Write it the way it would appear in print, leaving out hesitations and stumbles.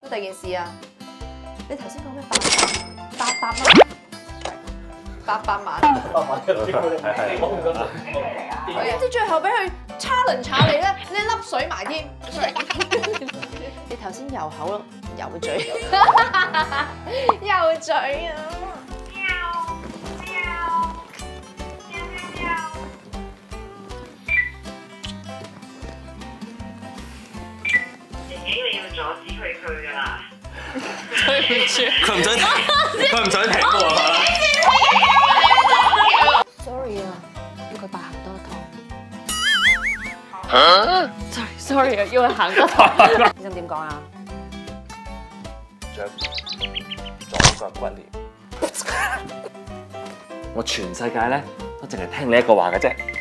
第二件事啊，你頭先講咩800蚊？800萬。點知最後俾佢 challenge 你咧，你粒水埋添。你頭先油口咯，油嘴，油嘴啊！ 你要阻止佢㗎啦。 對唔住， 佢唔想停，佢唔想停喎。 Sorry 啊，要佢白行多一趟。Sorry 啊，要佢行多趟。醫生點講啊？ 左腳骨裂。我全世界咧都淨係聽你一個話嘅啫。